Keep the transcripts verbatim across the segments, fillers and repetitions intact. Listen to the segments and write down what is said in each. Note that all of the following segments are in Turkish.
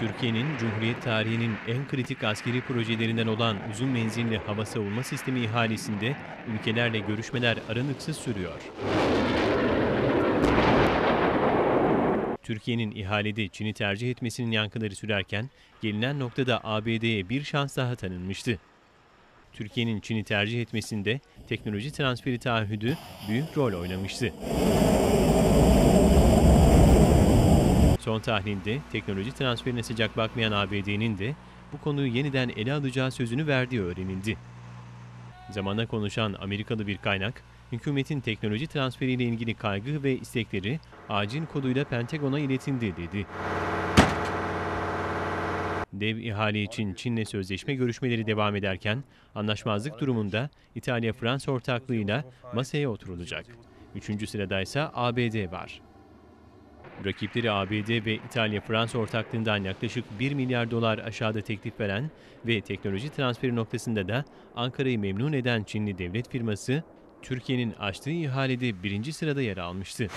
Türkiye'nin Cumhuriyet tarihinin en kritik askeri projelerinden olan uzun menzilli hava savunma sistemi ihalesinde ülkelerle görüşmeler aralıksız sürüyor. Türkiye'nin ihalede Çin'i tercih etmesinin yankıları sürerken gelinen noktada A B D'ye bir şans daha tanınmıştı. Türkiye'nin Çin'i tercih etmesinde teknoloji transferi taahhüdü büyük rol oynamıştı. Son tahlilde teknoloji transferine sıcak bakmayan A B D'nin de bu konuyu yeniden ele alacağı sözünü verdiği öğrenildi. Zamana konuşan Amerikalı bir kaynak, hükümetin teknoloji transferiyle ilgili kaygı ve istekleri acil koduyla Pentagon'a iletildi dedi. Dev ihale için Çin'le sözleşme görüşmeleri devam ederken, anlaşmazlık durumunda İtalya-Fransa ortaklığıyla masaya oturulacak. Üçüncü sırada ise A B D var. Rakipleri A B D ve İtalya-Fransa ortaklığından yaklaşık bir milyar dolar aşağıda teklif veren ve teknoloji transferi noktasında da Ankara'yı memnun eden Çinli devlet firması, Türkiye'nin açtığı ihalede birinci sırada yer almıştı.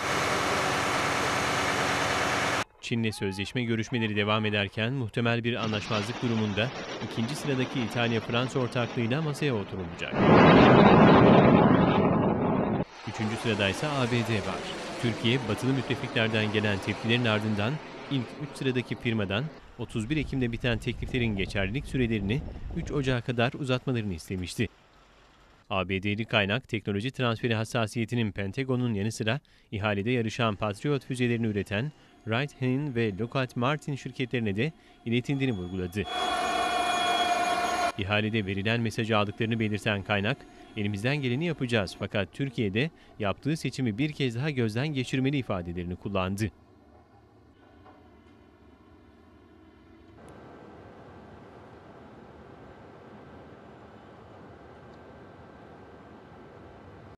Çin'le sözleşme görüşmeleri devam ederken muhtemel bir anlaşmazlık durumunda ikinci sıradaki İtalya-Fransa ortaklığıyla masaya oturulacak. Üçüncü sırada ise A B D var. Türkiye, batılı müttefiklerden gelen tepkilerin ardından ilk üç sıradaki firmadan otuz bir Ekim'de biten tekliflerin geçerlilik sürelerini üç Ocak'a kadar uzatmalarını istemişti. A B D'li kaynak, teknoloji transferi hassasiyetinin Pentagon'un yanı sıra ihalede yarışan Patriot füzelerini üreten Raytheon ve Lockheed Martin şirketlerine de iletildiğini vurguladı. İhalede verilen mesajı aldıklarını belirten kaynak, elimizden geleni yapacağız fakat Türkiye'de yaptığı seçimi bir kez daha gözden geçirmeli ifadelerini kullandı.